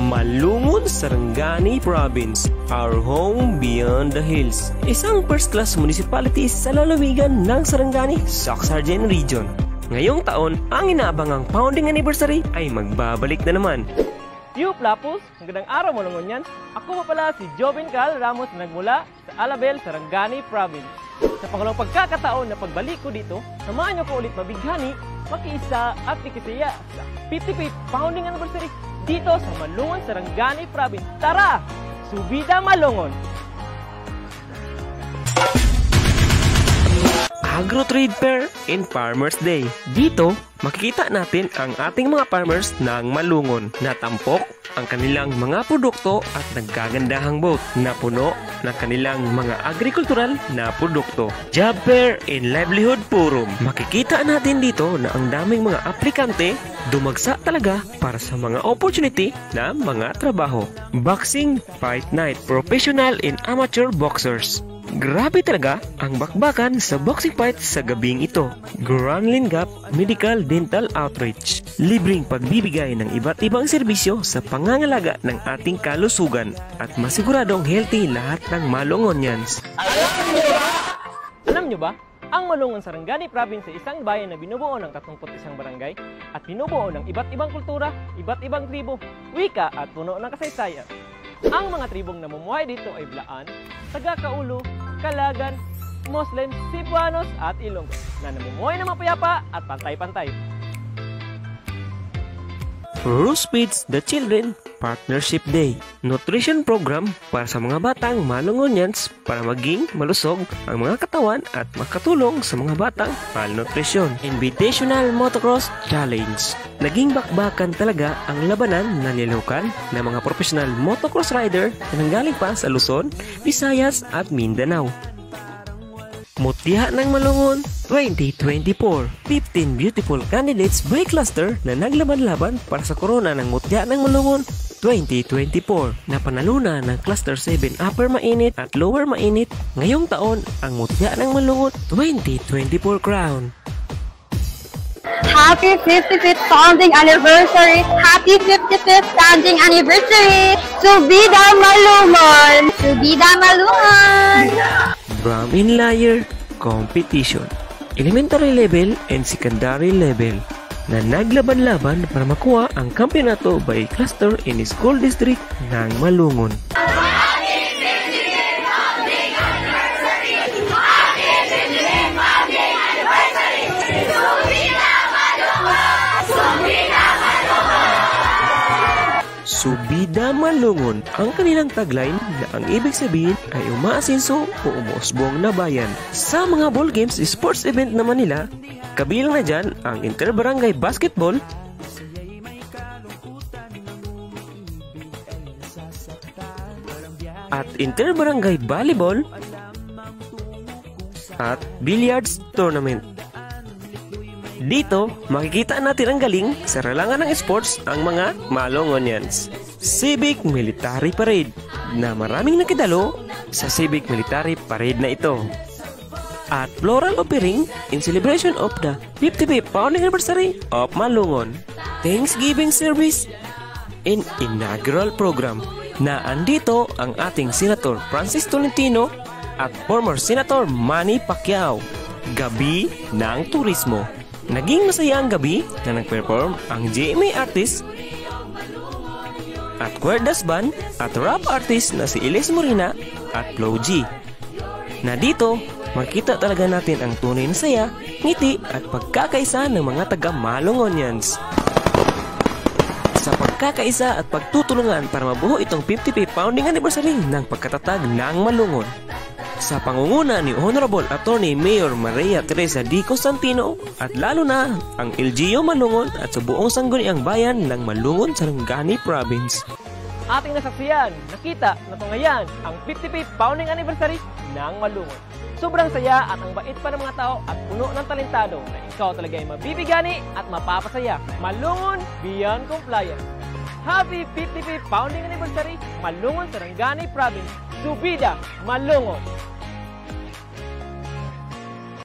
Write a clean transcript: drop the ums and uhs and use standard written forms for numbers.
Malungon, Sarangani Province, our home beyond the hills. Isang first-class municipality sa lalawigan ng Sarangani, Soxargen Region. Ngayong taon, ang inaabangang founding anniversary ay magbabalik na naman. Yo Plapos, magandang araw Malungon yan. Ako pa pala si Joven Cal Ramos na nagmula sa Alabel, Sarangani Province. Sa pangalawang pagkakataon na pagbalik ko dito, samahan niyo ko ulit mabighani, makiisa at ikisiya sa 55th founding anniversary dito sa Malungon, Sarangani Province. Tara! Subida Malungon! Agro Trade Fair and Farmers Day. Dito, makikita natin ang ating mga farmers ng Malungon na tampok ang kanilang mga produkto at nagkagandahang boat na puno ng kanilang mga agrikultural na produkto. Job Fair and Livelihood Forum. Makikita natin dito na ang daming mga aplikante dumagsa talaga para sa mga opportunity na mga trabaho. Boxing Fight Night. Professional and amateur boxers. Grabe talaga ang bakbakan sa boxing fight sa gabing ito. Granlin Gap Medical Dental Outreach. Libreng pagbibigay ng iba't ibang serbisyo sa pangangalaga ng ating kalusugan at masiguradong healthy lahat ng Malungonians. Alam nyo ba? Ang Malungon, Sarangani Province ay isang bayan na binubuo ng 31 barangay at binubuo ng iba't ibang kultura, iba't ibang tribo, wika at puno ng kasaysayan. Ang mga tribong namumuhay dito ay Blaan, Taga-Kaulo, Kalagan, Muslim, Cebuanos at Ilonggo na namumuhay na mapayapa at pantay-pantay. Rose Feeds the Children Partnership Day. Nutrition program para sa mga batang Malungonians para maging malusog ang mga katawan at makatulong sa mga batang malnutrition. Invitational Motocross Challenge. Naging bakbakan talaga ang labanan na nilukan ng mga professional motocross rider na nanggaling pa sa Luzon, Visayas at Mindanao. Mutya ng Malungon 2024. 15 beautiful candidates by cluster na naglaban-laban para sa korona ng Mutya ng Malungon 2024 na panaluna ng Cluster 7 Upper Mainit at Lower Mainit ngayong taon ang Mutya ng Malungon 2024 crown. Happy 55th founding anniversary! Happy 55th founding anniversary! Subida Malungon! Subida Malungon! Drum in Lyre Competition. Elementary level and secondary level na naglaban-laban para makuha ang kampeonato by cluster in school district ng Malungon. Subida Malungon, ang kanilang tagline na ang ibig sabihin ay umaasinso o umuusbong na bayan. Sa mga ball games, sports event naman nila, kabilang na dyan ang interbarangay basketball, at interbarangay volleyball, at billiards tournament. Dito, makikita natin ang galing sa ralangan ng sports ang mga Malungonians. Civic Military Parade na maraming nakidalo sa Civic Military Parade na ito. At floral offering in celebration of the 55th founding anniversary of Malungon. Thanksgiving service in inaugural program na andito ang ating Senator Francis Tolentino at former Senator Manny Pacquiao. Gabi ng Turismo. Naging masaya ang gabi na nag-perform ang GMA artist at Cuerdas Band at rap artist na si Elias Morina at Flo G. Na dito, makita talaga natin ang tunay na saya, ngiti at pagkakaisa ng mga taga-Malungonians. Sa pagkakaisa at pagtutulungan para mabuo itong 55th founding anniversary ng pagkatatag ng Malungon. Sa pangunguna ni Honorable Attorney Mayor Maria Teresa D. Constantino at lalo na ang LGU Malungon at sa buong sangguniang bayan ng Malungon, Sarangani Province. Ating nasaksiyan, nakita, natungayan ang 55th founding anniversary ng Malungon. Sobrang saya at ang bait pa ng mga tao at puno ng talentado na ikaw talaga ay mabibigani at mapapasaya. Malungon Beyond Compliance. Happy 55th founding anniversary, Malungon, Sarangani Province. Subida Malungon!